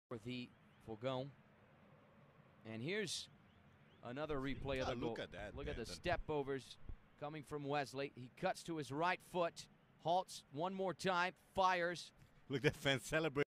for the Fogão. And here's another replay of the goal. Look at that. Look at the step overs coming from Wesley. He cuts to his right foot, halts one more time, fires. Look at that fan celebrating.